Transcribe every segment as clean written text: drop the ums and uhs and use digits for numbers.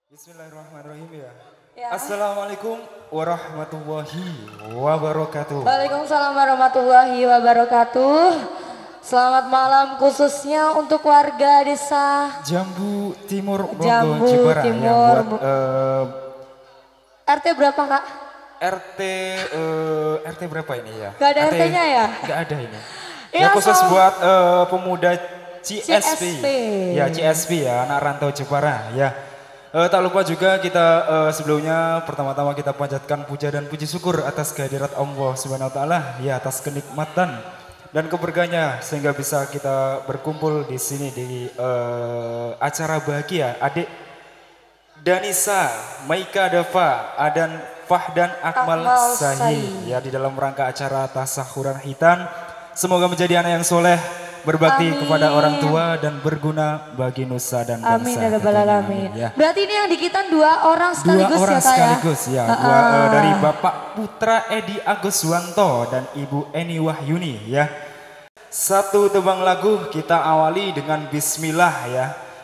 Bismillahirrahmanirrahim ya. Ya. Assalamualaikum warahmatullahi wabarakatuh. Waalaikumsalam warahmatullahi wabarakatuh. Selamat malam khususnya untuk warga desa Jambu Timur Jambu Bogor Jepara Timur. yang buat RT berapa kak? RT berapa ini ya? Gak ada RT-nya ya? Gak ada ini. Ya, Ya khusus so- buat pemuda CSP. CSP. Ya CSP ya, anak rantau Jepara ya. Tak lupa juga kita sebelumnya pertama-tama kita panjatkan puja dan puji syukur atas kehadirat Allah Subhanahu wa taala ya, atas kenikmatan dan keberkahannya sehingga bisa kita berkumpul di sini di acara bahagia adik Danisa, Maika Dava, Adan Fahdan Akmal Akmal Sahih Sahih. ya di dalam rangka acara tasahuran hitan. Semoga menjadi anak yang soleh, berbakti Amin. kepada orang tua dan berguna bagi nusa dan bangsa. Amin ya rabbal tentunya. alamin. Ya. Berarti ini yang dikitan dua orang Dua sekaligus orang ya kak sekaligus ya? ya. Dari Bapak Putra Edi Aguswanto dan Ibu Eni Wahyuni ya. Satu tebang lagu kita awali dengan bismillah ya.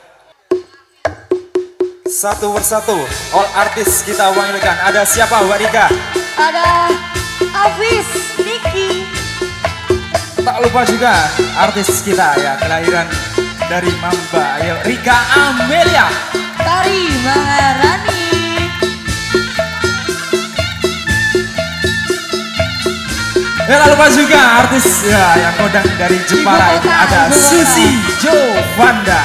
Satu persatu all artis kita panggilkan. Ada siapa Mbak Rika? Ada Afis, Niki, Tak lupa juga artis kita ya, kelahiran dari Mamba. Ayo Rika Amelia. Tari Maharani. Ya tak lupa juga artis ya yang kodang dari Jepara Ibu itu kota, ada ibu kota. Susi Jovanda.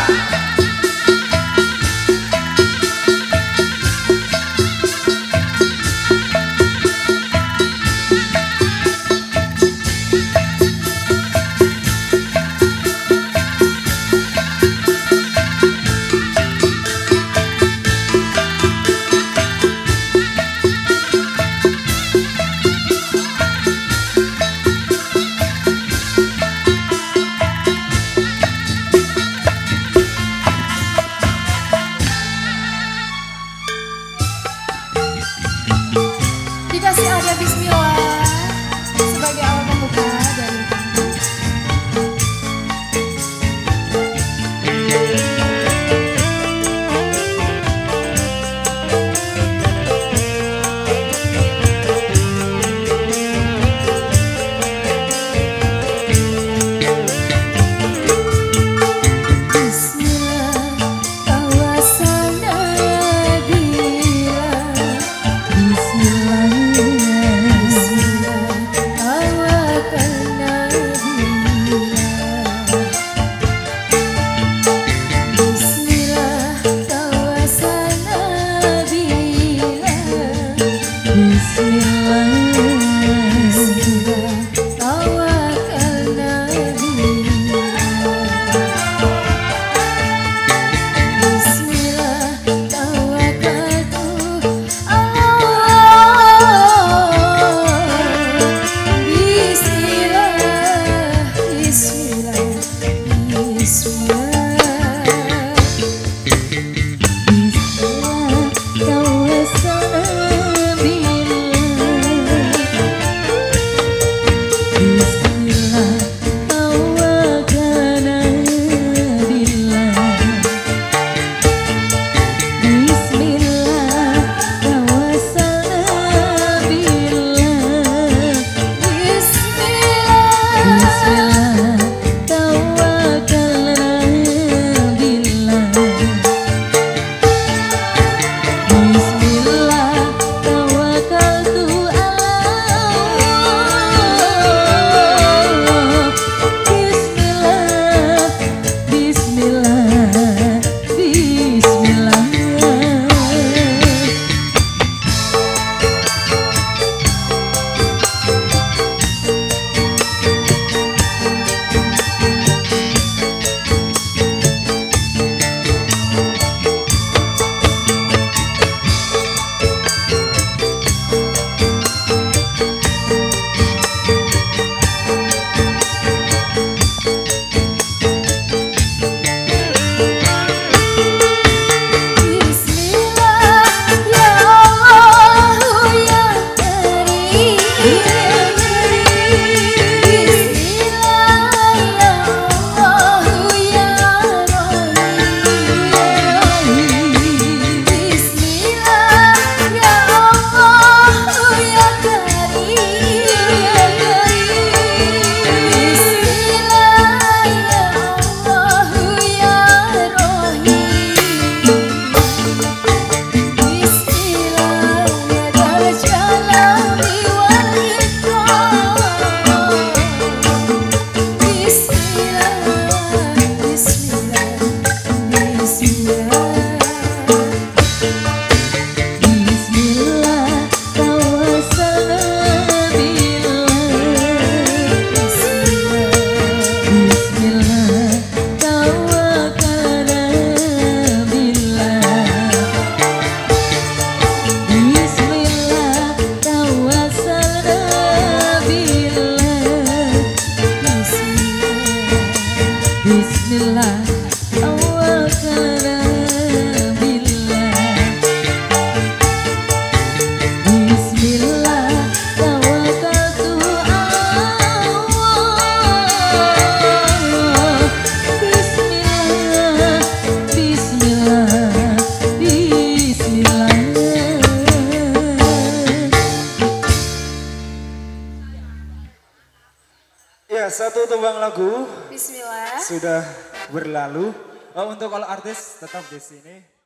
satu tembang lagu Bismillah. sudah berlalu. Untuk kalau artis tetap di sini.